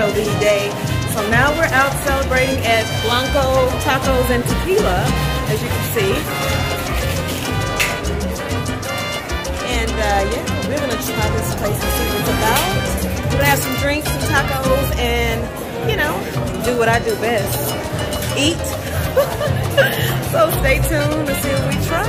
Taco D-Day. So now we're out celebrating at Blanco Tacos and Tequila, as you can see. And yeah, we're gonna try this place and see what it's about. We're gonna have some drinks, some tacos, and you know, do what I do best, eat. So stay tuned to see what we try.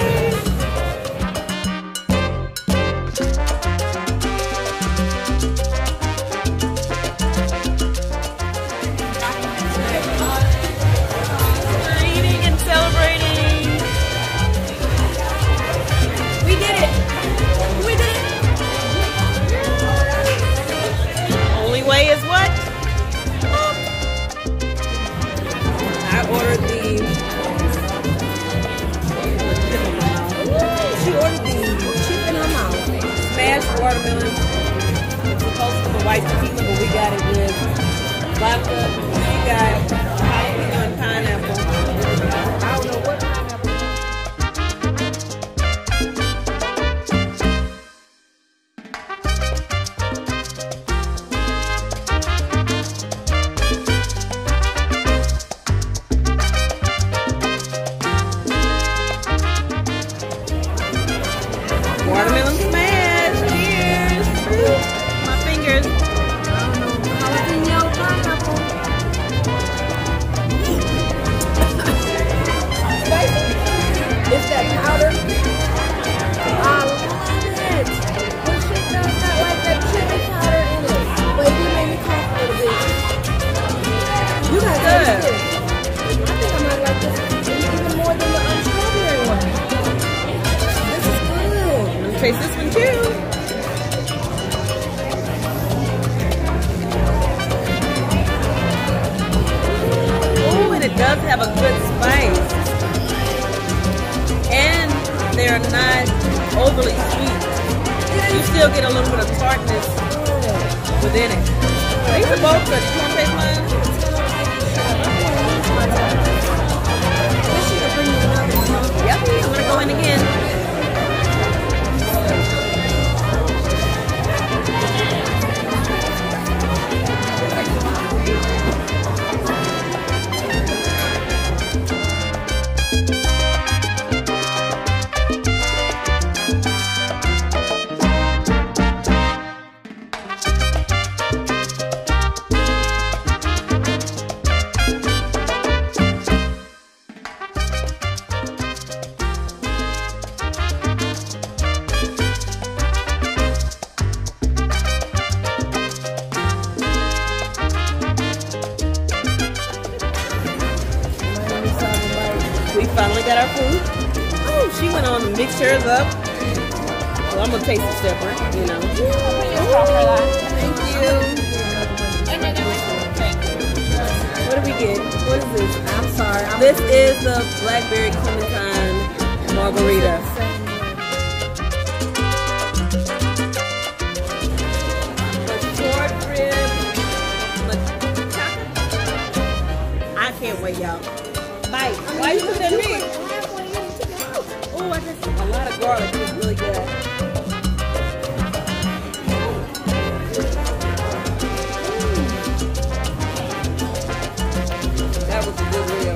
Watermelon. It's supposed to be white tequila, but we got it with vodka. We got jalapeno and pineapple. I don't know what pineapple. Watermelon smash. Cheers. My fingers. Jalapeno pineapple. It's that powder. I love it. This shit does not like that chili powder in it. But you made me cough a little bit. You got good. I think I might like this even more than the strawberry one. This is good. I'm gonna taste this one too. Oh, and it does have a good spice. And they're not overly sweet. You still get a little bit of tartness within it. These are both good. You want to taste mine? Yep, I'm going to go in again. We finally got our food. Oh, she went on and mixed hers up. Well, I'm gonna taste it separate, you know. Thank you. What did we get? What is this? I'm sorry. This is the Blackberry Clementine Margarita. The short rib. I can't wait, y'all. Bite. Why you looking at me? Oh, I just a lot of garlic. It's really good. That was a good rib.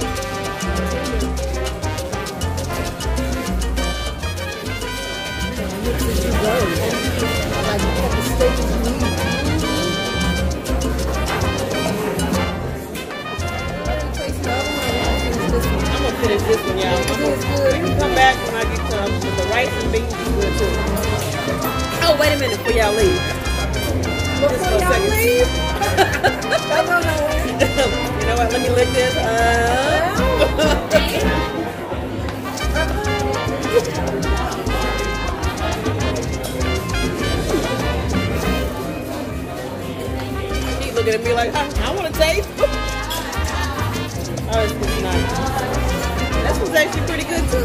Like the steak is meat. I'm gonna finish this one, y'all. We can come back when I get some with the rice and beans. Good too. Oh, wait a minute before y'all leave. Before y'all leave? You know what? Let me lick this. She's looking at me like, I want to taste. Oh, it's nice. This one's actually pretty good too.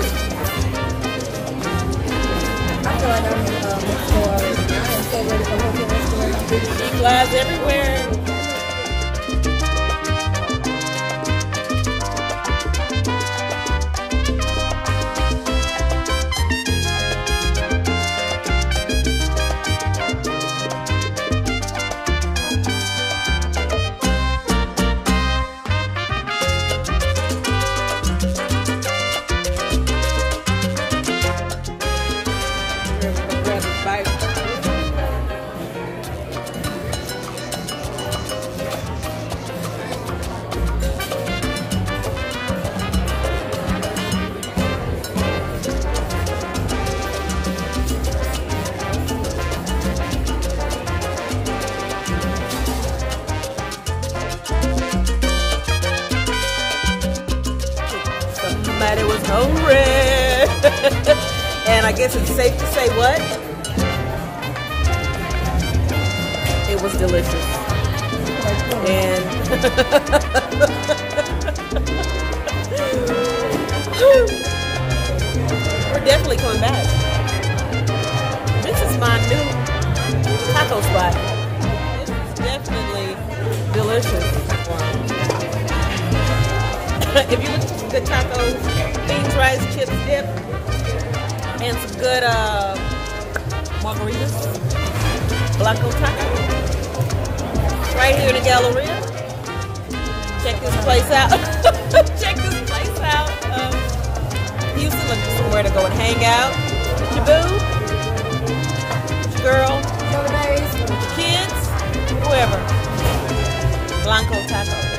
I feel like I'm so ready for home restaurant. She flies everywhere. that it was hungry. And I guess it's safe to say what? It was delicious. And we're definitely coming back. This is my new taco spot. This is definitely delicious. If you look for good tacos, beans, rice, chips, dip, and some good margaritas, Blanco Taco, right here in the Galleria. Check this place out. Check this place out. Houston, looking for somewhere to go and hang out with your boo, with your girl, with your kids, whoever. Blanco Taco.